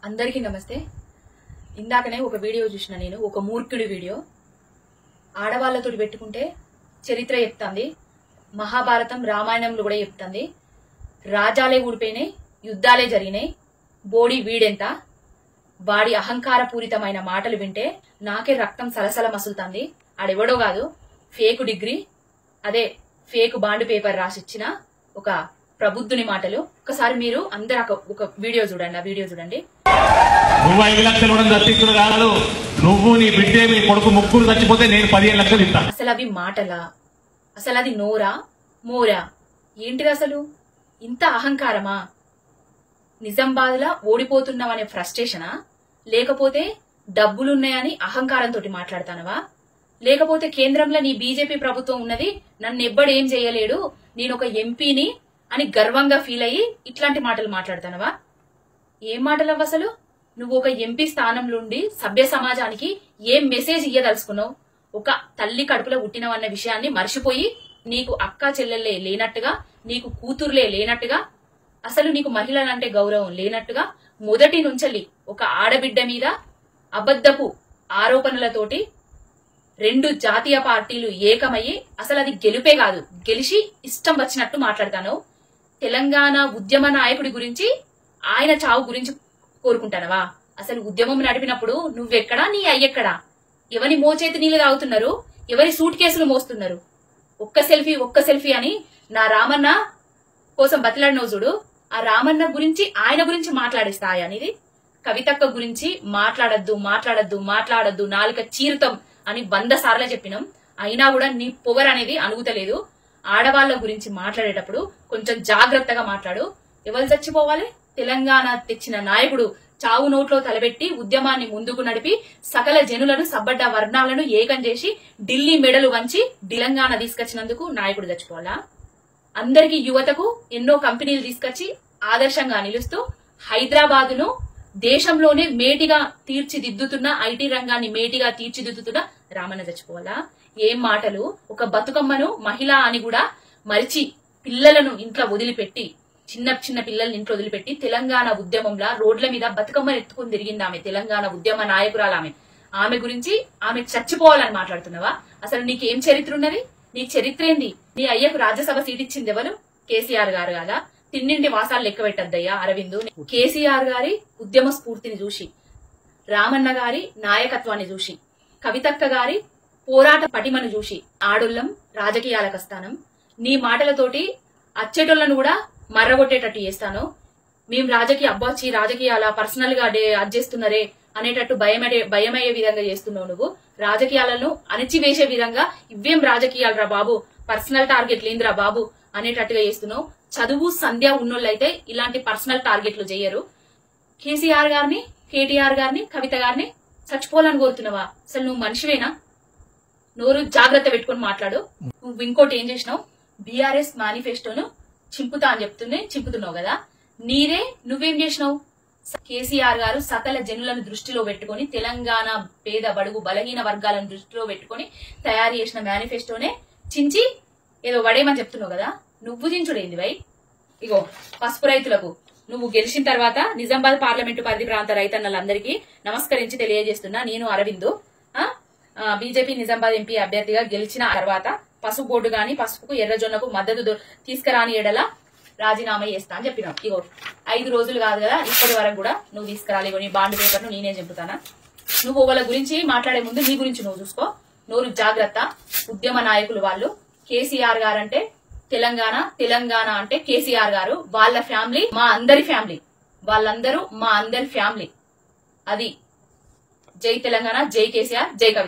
అందరికీ నమస్తే. ఇందాకనే ఒక వీడియో చూసిన నేను, ఒక మూర్ఖుడి వీడియో. ఆడవాళ్లతోటి పెట్టుకుంటే చరిత్ర చెప్తాంది, మహాభారతం రామాయణంలో కూడా చెప్తాంది. రాజాలే ఊడిపోయినాయి, యుద్ధాలే జరిగినాయి. బోడి వీడెంత, వాడి అహంకారపూరితమైన మాటలు వింటే నాకే రక్తం సలసల మసులుతాంది. ఆడెవడో కాదు, ఫేక్ డిగ్రీ, అదే ఫేక్ బాండ్ పేపర్ రాసిచ్చిన ఒక ప్రబుద్ధుని మాటలు. ఒకసారి మీరు అందరూ ఒక వీడియో చూడండి. ఆ వీడియో చూడండి. నువ్వు 5 లక్షలు కూడా దత్తిస్తుడు కాదు, నువ్వు నీ బిడ్డే మీ కొడుకు ముగ్గురు చచ్చిపోతే నేను 15 లక్షలు ఇస్తా. అసలు అవి మాటలా? అసలు అది నోరా మోరా? ఏంటిది అసలు? ఇంత అహంకారమా? నిజామాబాద్లా ఓడిపోతున్నావనే ఫ్రస్ట్రేషనా? లేకపోతే డబ్బులున్నాయని అహంకారంతో మాట్లాడతానవా? లేకపోతే కేంద్రంలో నీ బీజేపీ ప్రభుత్వం ఉన్నది, నన్ను ఎవ్వడేం చేయలేడు, నేను ఒక ఎంపీని అని గర్వంగా ఫీల్ అయ్యి ఇట్లాంటి మాటలు మాట్లాడతానవా? ఏం మాటలవ్వ అసలు? నువ్వు ఒక ఎంపీ స్థానంలో ఉండి సభ్య సమాజానికి ఏం మెసేజ్ ఇయ్యదలుచుకున్నావు? ఒక తల్లి కడుపులో పుట్టినవన్న విషయాన్ని మర్చిపోయి, నీకు అక్క చెల్లెల్లే లేనట్టుగా, నీకు కూతుర్లే లేనట్టుగా, అసలు నీకు మహిళలంటే గౌరవం లేనట్టుగా, మొదటి నుంచెల్లి ఒక ఆడబిడ్డ మీద అబద్ధపు ఆరోపణలతోటి 2 జాతీయ పార్టీలు ఏకమయ్యి, అసలు అది గెలుపే కాదు, గెలిచి ఇష్టం వచ్చినట్టు మాట్లాడతాను. తెలంగాణ ఉద్యమ నాయకుడి గురించి, ఆయన చావు గురించి కోరుకుంటానవా? అసలు ఉద్యమం నడిపినప్పుడు నువ్వెక్కడా, నీ అయ్యెక్కడా? ఎవరి మోచేతి నీళ్ళు తాగుతున్నారు, ఎవరి సూట్ కేసులు మోస్తున్నారు? ఒక్క సెల్ఫీ అని నా రామన్న కోసం బతిలాడినవు చూడు. ఆ రామన్న గురించి, ఆయన గురించి మాట్లాడేస్తా అనేది. కవితక్క గురించి మాట్లాడద్దు, నాలుక చీరుతం అని 100 సార్లు చెప్పినాం. అయినా కూడా నీ పొగర్ అనేది అణుగుతలేదు. ఆడవాళ్ల గురించి మాట్లాడేటప్పుడు కొంచెం జాగ్రత్తగా మాట్లాడు. ఎవరు చచ్చిపోవాలి? తెలంగాణ తెచ్చిన నాయకుడు చావు నోట్లో తలబెట్టి ఉద్యమాన్ని ముందుకు నడిపి సకల జనులను, సబ్బడ్డ వర్ణాలను ఏకం చేసి ఢిల్లీ మెడలు వంచి తెలంగాణ తీసుకొచ్చినందుకు నాయకుడు చచ్చిపోవాలా? అందరికీ యువతకు ఎన్నో కంపెనీలు తీసుకొచ్చి ఆదర్శంగా నిలుస్తూ హైదరాబాదును దేశంలోనే మేటిగా తీర్చిదిద్దుతున్న, ఐటీ రంగాన్ని మేటిగా తీర్చిదిద్దుతున్న రామన్న చచ్చిపోవాలా? ఏం మాటలు! ఒక బతుకమ్మను మహిళ అని కూడా మరిచి పిల్లలను ఇంట్లో వదిలిపెట్టి, చిన్న పిల్లల్ని ఇంట్లో వదిలిపెట్టి తెలంగాణ ఉద్యమంలో రోడ్ల మీద బతుకమ్మను ఎత్తుకుని తిరిగింది ఆమె. తెలంగాణ ఉద్యమ నాయకురాలు ఆమె. ఆమె గురించి ఆమె చచ్చిపోవాలని మాట్లాడుతున్నావా? అసలు నీకేం చరిత్ర ఉన్నది? నీ చరిత్ర ఏంది? నీ అయ్యకు రాజ్యసభ సీట్ ఇచ్చింది ఎవరు? కేసీఆర్ గారు కాదా? తిన్నింటి వాసాలు లెక్క పెట్టద్దయ్యా అరవింద్. కేసీఆర్ గారి ఉద్యమ స్ఫూర్తిని చూసి, రామన్న గారి నాయకత్వాన్ని చూసి, కవితక్క గారి పోరాట పటిమను చూసి ఆడోళ్ళం రాజకీయాలకు వస్తానం. నీ మాటలతోటి అచ్చేటోళ్లను కూడా మర్రగొట్టేటట్టు చేస్తాను. మేము రాజకీయాల పర్సనల్ గా అడ్జేస్తున్నారే అనేటట్టు భయమయ్యే విధంగా చేస్తున్నావు. నువ్వు రాజకీయాలను అణచివేసే విధంగా, ఇవేం రాజకీయాలు రా బాబు, పర్సనల్ టార్గెట్లు ఏందిరా బాబు అనేటట్టుగా చేస్తున్నావు. చదువు సంధ్య ఉన్నోళ్ళైతే ఇలాంటి పర్సనల్ టార్గెట్లు చేయరు. కేసీఆర్ గారిని, కేటీఆర్ గారిని, కవిత గారిని చచ్చిపోవాలని కోరుతున్నావా? అసలు నువ్వు మనిషివేనా? నోరు జాగ్రత్త పెట్టుకుని మాట్లాడు. నువ్వు ఇంకోటి ఏం చేసినావు? బీఆర్ఎస్ మేనిఫెస్టోను చింపుతా అని చింపుతున్నావు కదా, నీదే నువ్వేం చేసినావు? కేసీఆర్ గారు సకల జనులను దృష్టిలో పెట్టుకుని, తెలంగాణ పేద బడుగు బలహీన వర్గాలను దృష్టిలో పెట్టుకుని తయారు చేసిన మేనిఫెస్టోనే చించి ఏదో వడేమని చెప్తున్నావు కదా. నువ్వు చించుడేంది వై? ఇగో పసుపు రైతులకు నువ్వు గెలిచిన తర్వాత నిజామాబాద్ పార్లమెంటు పరిధి ప్రాంత రైతన్నలందరికీ నమస్కరించి తెలియజేస్తున్నా. నేను అరవింద్ బీజేపీ నిజామాబాద్ ఎంపీ అభ్యర్థిగా గెలిచిన తర్వాత పసుపు బోర్డు గాని, పసుపుకు ఎర్రజొన్నకు మద్దతు తీసుకురాని ఎడల రాజీనామా చేస్తా అని చెప్పినావు. ఇగో 5 రోజులు కాదు కదా, ఇప్పటి వరకు కూడా నువ్వు తీసుకురాలి. నీ బాండ్ పేపర్ ను నేనే చెబుతానా? నువ్వు వాళ్ళ గురించి మాట్లాడే ముందు నీ గురించి నువ్వు చూసుకో. నోరు జాగ్రత్త. ఉద్యమ నాయకులు వాళ్ళు. కేసీఆర్ గారు అంటే తెలంగాణ అంటే కేసీఆర్ గారు, వాళ్ళ ఫ్యామిలీ మా అందరి ఫ్యామిలీ, వాళ్ళందరూ మా అందరి ఫ్యామిలీ. అది జై తెలంగాణ, జై కేసీఆర్, జై కవిత.